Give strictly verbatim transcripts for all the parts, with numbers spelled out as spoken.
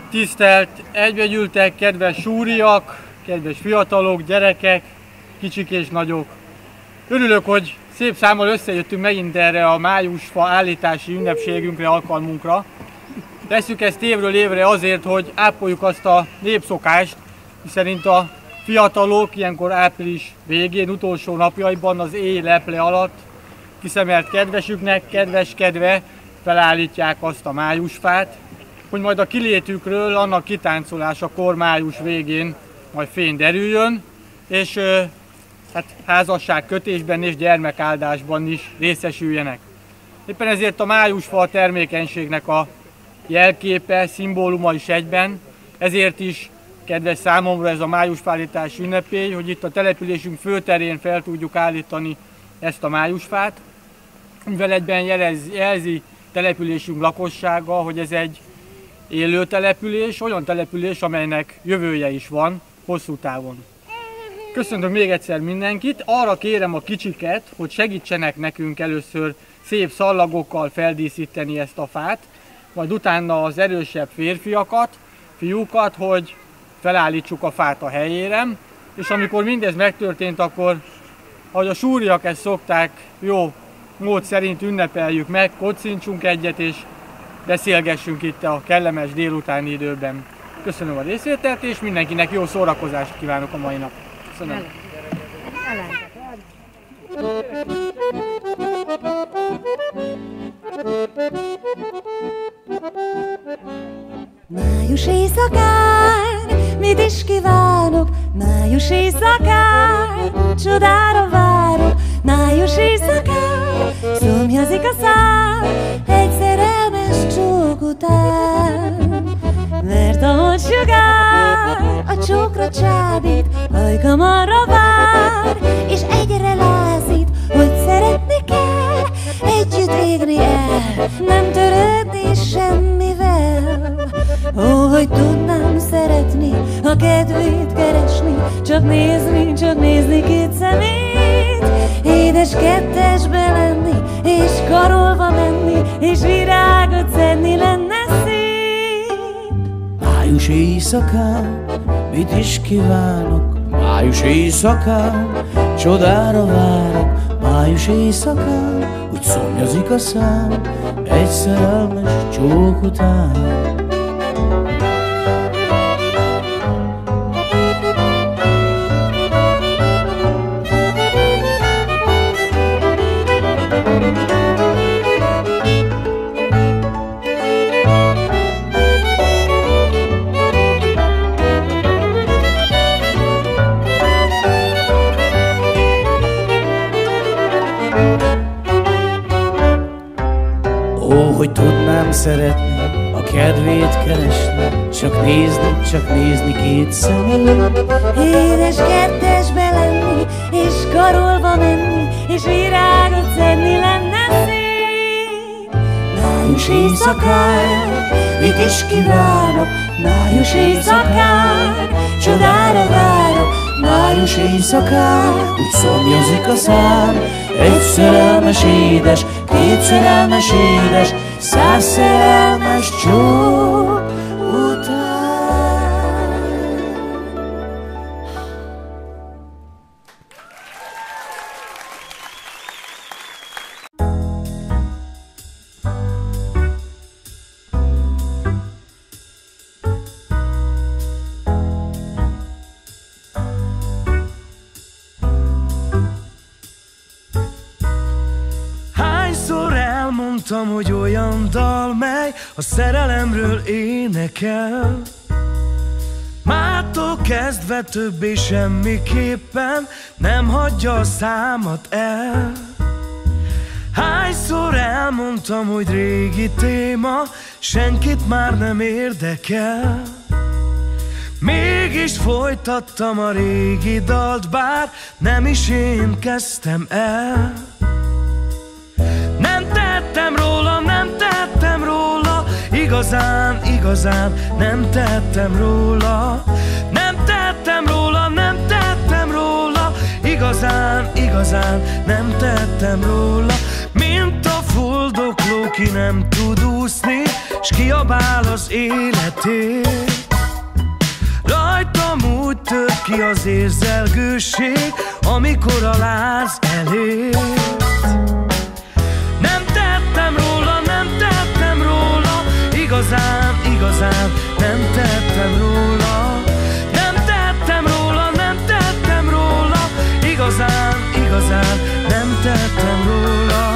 Tisztelt egybegyűltek, kedves súriak, kedves fiatalok, gyerekek, kicsik és nagyok. Örülök, hogy szép számmal összejöttünk megint erre a májusfa állítási ünnepségünkre, alkalmunkra. Tesszük ezt évről évre azért, hogy ápoljuk azt a népszokást, miszerint a fiatalok ilyenkor április végén, utolsó napjaiban az éj leple alatt kiszemelt kedvesüknek kedveskedve felállítják azt a májusfát, hogy majd a kilétükről, annak kitáncolásakor május végén majd fény derüljön, és hát házasságkötésben és gyermekáldásban is részesüljenek. Éppen ezért a májusfa a termékenységnek a jelképe, szimbóluma is egyben, ezért is kedves számomra ez a májusfállítás ünnepély, hogy itt a településünk főterén fel tudjuk állítani ezt a májusfát, mivel egyben jelez, jelzi településünk lakossága, hogy ez egy élő település, olyan település, amelynek jövője is van hosszú távon. Köszönöm még egyszer mindenkit, arra kérem a kicsiket, hogy segítsenek nekünk először szép szallagokkal feldíszíteni ezt a fát, majd utána az erősebb férfiakat, fiúkat, hogy felállítsuk a fát a helyére, és amikor mindez megtörtént, akkor, ahogy a súriak ezt szokták, jó mód szerint ünnepeljük meg, kocincsunk egyet, és beszélgessünk itt a kellemes délutáni időben. Köszönöm a részvételt, és mindenkinek jó szórakozást kívánok a mai nap. Köszönöm. Május éjszakán, mit is kívánok? Május éjszakán, csodára várok. Május éjszakán, szomjazik a szám egy szerelmes csók után. Mert a holdssugár a csókra csábít, ajkam arra vár, és egyre lázít, hogy szeretni kell, együtt égni el, nem törődni semmivel. Ó, hogy tudnám szeretni, a kedvét keresni, csak nézni, csak nézni két szemét, édes kettesbe lenni, és karolva menni, és virágot szedni, lenne szép. Május éjszakán, mit is kívánok? Május éjszakán, csodára várok. Május éjszakán, úgy szomjazik a szám egy szerelmes csók után. Hogy tudnám szeretni, a kedvét keresni, csak nézni, csak nézni két szemét. Édes kettesbe lenni, és karolva menni, és virágot szedni, lenne szép. Május éjszakán, mit is kívánok? Május éjszakán, csodára várok. Május éjszakán, úgy szomjazik a szám egy szerelmes édes, két szerelmes édes, száz szerelmes csók után. Mondtam, hogy olyan dal, mely a szerelemről énekel. Mától kezdve többé semmiképpen nem hagyja a számat el. Hányszor elmondtam, hogy régi téma, senkit már nem érdekel. Mégis folytattam a régi dalt, bár nem is én kezdtem el. Nem tettem róla, nem tettem róla, igazán, igazán nem tettem róla. Nem tettem róla, nem tettem róla, igazán, igazán nem tettem róla. Mint a fuldokló, ki nem tud úszni, s kiabál az életért. Rajtam úgy tör ki az érzelgőség, amikor a láz elért. Nem tettem róla, nem tettem róla, igazán, igazán nem tettem róla. Nem tettem róla, nem tettem róla, igazán, igazán nem tettem róla.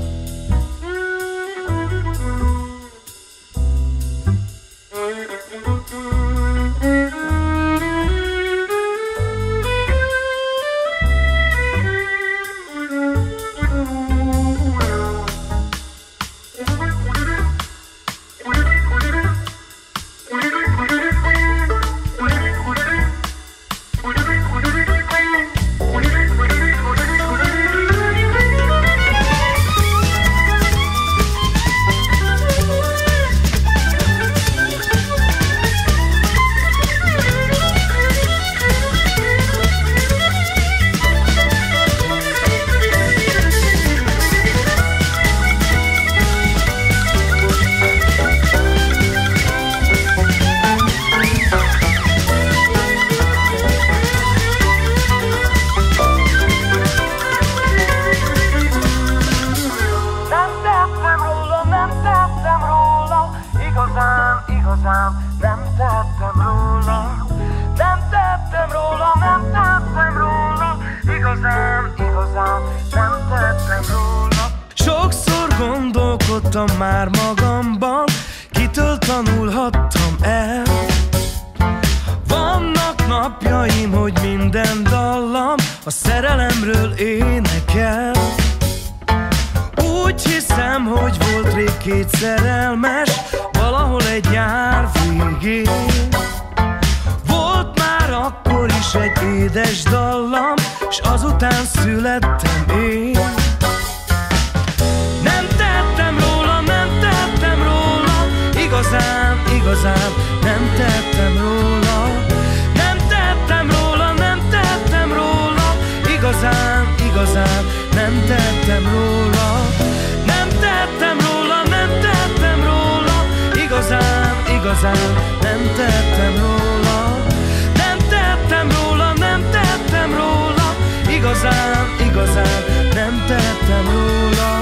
Már magamban, kitől tanulhattam el. Vannak napjaim, hogy minden dallam a szerelemről énekel. Úgy hiszem, hogy volt rég két szerelmes, valahol egy nyár végén. Volt már akkor is egy édes dallam, s azután születtem én. Nem tettem róla, nem tettem róla, igazán, igazán nem tettem róla. Nem tettem róla, nem tettem róla, igazán, igazán nem tettem róla. Nem tettem róla, nem tettem róla, igazán, igazán nem tettem róla. Nem tettem róla, nem tettem róla, igazán, igazán nem tettem róla.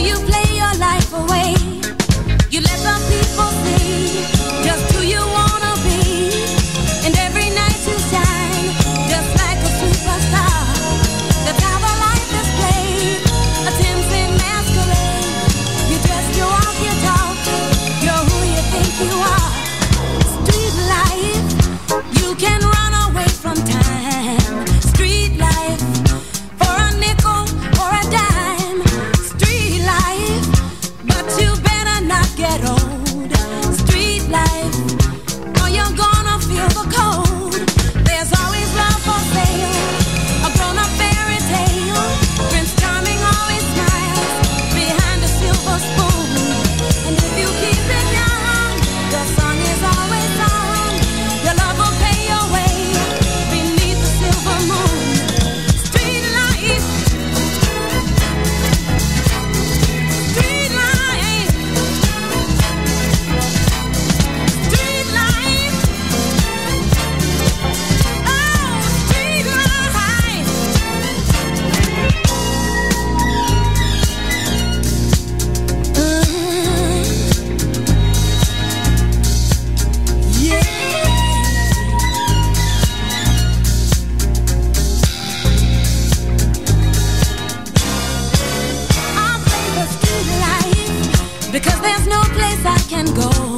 you play your life away? You let the people see just who you wanna be, and every night you shine just like a superstar. That's how the life is played, a tempting masquerade. You dress, you walk, you talk, you're who you think you are. Street life, you can run away from time. Street life, for a nickel or a dime. Street life, but you better not get old. Street life, or you're gonna feel the cold. There's always love for sale, a grown-up fairy tale. Prince Charming always smiles behind a silver spoon. And if you keep it young, the song is always sung. Your love will pay your way beneath the silver moon. Street life, street life, street life. Oh, street life. Yeah. I'll play the street life because there's no place I can go.